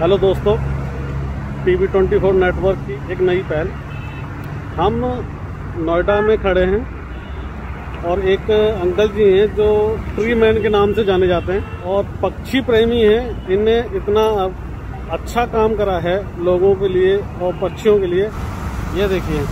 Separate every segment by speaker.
Speaker 1: Hello दोस्तों, PB24 network की एक नई पहल। हम नोएडा में खड़े हैं और एक अंकल जी हैं जो ट्री मैन के नाम से जाने जाते हैं और पक्षी प्रेमी हैं। इनने इतना अच्छा काम करा है लोगों के लिए और पक्षियों के लिए। ये देखिए,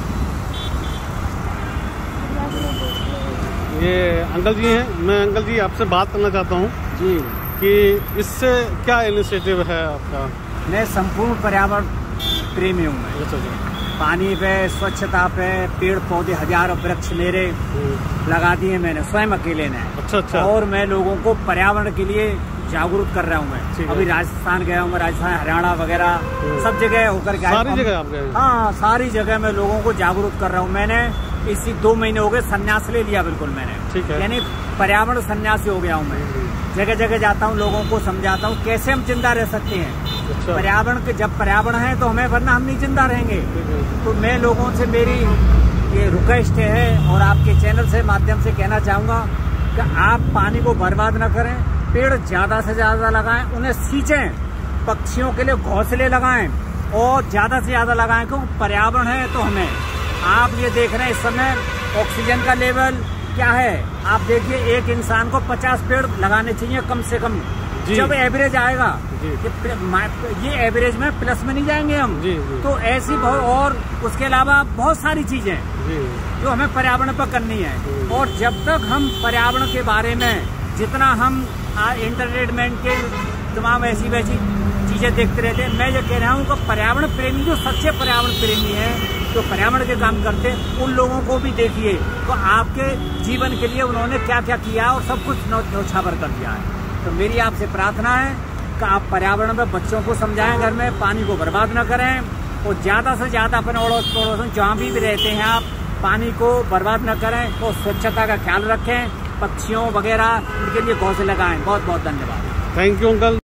Speaker 1: ये अंकल जी हैं। मैं अंकल जी आपसे बात करना चाहता हूँ
Speaker 2: जी
Speaker 1: कि इससे क्या इनिशिएटिव है आपका।
Speaker 2: मैं संपूर्ण पर्यावरण प्रेमी हूँ। मैं पानी पे, स्वच्छता पे, पेड़ पौधे हजारों वृक्ष मेरे लगा दिए मैंने स्वयं अकेले ने।
Speaker 1: अच्छा।
Speaker 2: और मैं लोगों को पर्यावरण के लिए जागरूक कर रहा हूँ। मैं अभी राजस्थान गया हूँ, राजस्थान, हरियाणा वगैरह सब जगह होकर के
Speaker 1: सारी जगह आप गए?
Speaker 2: हाँ, सारी जगह मैं लोगों को जागरूक कर रहा हूँ। मैंने इसी 2 महीने हो गए संन्यास ले लिया बिल्कुल मैंने।
Speaker 1: ठीक है।
Speaker 2: यानी पर्यावरण सन्यासी हो गया हूँ मैं। जगह जगह जाता हूँ, लोगों को समझाता हूँ कैसे हम जिंदा रह सकते हैं।
Speaker 1: अच्छा।
Speaker 2: पर्यावरण के जब पर्यावरण है तो हमें, वरना हम नहीं जिंदा रहेंगे। तो मैं लोगों से मेरी ये रिक्वेस्ट है और आपके चैनल से माध्यम से कहना चाहूँगा कि आप पानी को बर्बाद न करें, पेड़ ज्यादा से ज्यादा लगाएं, उन्हें सींचें, पक्षियों के लिए घोंसले लगाएं और ज्यादा से ज्यादा लगाएं। क्योंकि पर्यावरण है तो हमें, आप ये देख रहे हैं इस समय ऑक्सीजन का लेवल क्या है। आप देखिए, एक इंसान को 50 पेड़ लगाने चाहिए कम से कम। जब एवरेज आएगा, ये एवरेज में प्लस में नहीं जाएंगे हम। तो ऐसी बहुत, और उसके अलावा बहुत सारी चीजें जो हमें पर्यावरण पर करनी है। और जब तक हम पर्यावरण के बारे में जितना हम एंटरटेनमेंट के तमाम ऐसी वैसी चीजें देखते रहते हैं, मैं ये कह रहा हूँ कि पर्यावरण प्रेमी, जो सच्चे पर्यावरण प्रेमी हैं, जो पर्यावरण के काम करते हैं, उन लोगों को भी देखिए तो आपके जीवन के लिए उन्होंने क्या क्या किया और सब कुछ न्यौछावर कर दिया है। तो मेरी आपसे प्रार्थना है कि आप पर्यावरण में बच्चों को समझाएं, घर में पानी को बर्बाद न करें और ज्यादा से ज्यादा अपने अड़ोस पड़ोस जहाँ भी रहते हैं आप पानी को बर्बाद न करें और स्वच्छता का ख्याल रखें, पक्षियों वगैरह उनके लिए घोंसले लगाएं। बहुत बहुत धन्यवाद।
Speaker 1: Thank you uncle.